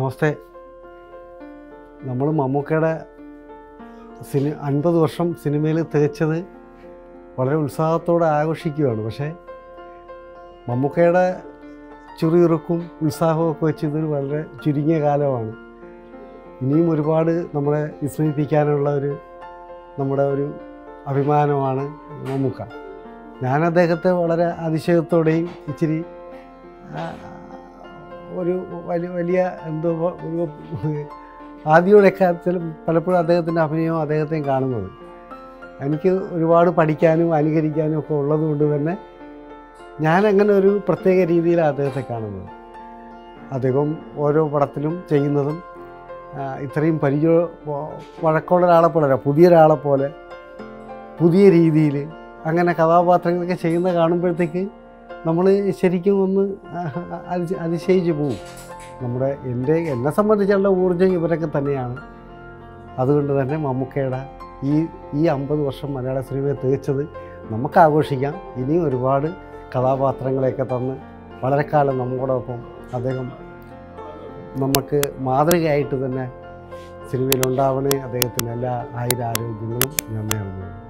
നമസ്തേ. നമ്മൾ മമ്മൂക്കയുടെ 50 വർഷം സിനിമയിൽ തികച്ചത് വളരെ ഉത്സാഹത്തോടെ ആഘോഷിക്കുകയാണ്. പക്ഷേ മമ്മൂക്കയുടെ ചുറിയുറുക്കും ഉത്സാഹമൊക്കെ വെച്ച് ഇതൊരു വളരെ ചുരുങ്ങിയ കാലമാണ്. ഇനിയും ഒരുപാട് നമ്മളെ വിസ്മയിപ്പിക്കാനുള്ള നമ്മുടെ ഒരു അഭിമാനമാണ് മമ്മൂക്ക. ഞാൻ അദ്ദേഹത്തെ വളരെ അതിശയത്തോടെയും ഇച്ചിരി ഒരു വലിയ എന്തോ ഒരു ആദ്യമൊക്കെ പലപ്പോഴും അദ്ദേഹത്തിൻ്റെ അഭിനയവും അദ്ദേഹത്തെയും കാണുന്നത് എനിക്ക് ഒരുപാട് പഠിക്കാനും അനുകരിക്കാനും ഒക്കെ ഉള്ളതുകൊണ്ട് തന്നെ ഞാനങ്ങനെ ഒരു പ്രത്യേക രീതിയിലാണ് അദ്ദേഹത്തെ കാണുന്നത്. അദ്ദേഹം ഓരോ പടത്തിലും ചെയ്യുന്നതും ഇത്രയും വഴക്കമുള്ള ഒരാളെ പോലെ പുതിയൊരാളെ പോലെ പുതിയ രീതിയിൽ അങ്ങനെ കഥാപാത്രങ്ങളൊക്കെ ചെയ്യുന്ന കാണുമ്പോഴത്തേക്ക് നമ്മൾ ശരിക്കും ഒന്ന് അതിശയിച്ച് പോവും. എന്നെ സംബന്ധിച്ചുള്ള ഊർജ്ജം ഇവരൊക്കെ തന്നെയാണ്. അതുകൊണ്ട് തന്നെ മമ്മൂക്കയുടെ ഈ 50 വർഷം മലയാള സിനിമയെ തികച്ചത് നമുക്ക് ആഘോഷിക്കാം. ഇനിയും ഒരുപാട് കഥാപാത്രങ്ങളെയൊക്കെ തന്ന് വളരെ കാലം നമ്മളോടൊപ്പം അദ്ദേഹം നമുക്ക് മാതൃകയായിട്ട് തന്നെ സിനിമയിലുണ്ടാവണേ. അദ്ദേഹത്തിന് എല്ലാ ആയുരാരോഗ്യങ്ങളും ഞാൻ നേർന്നു.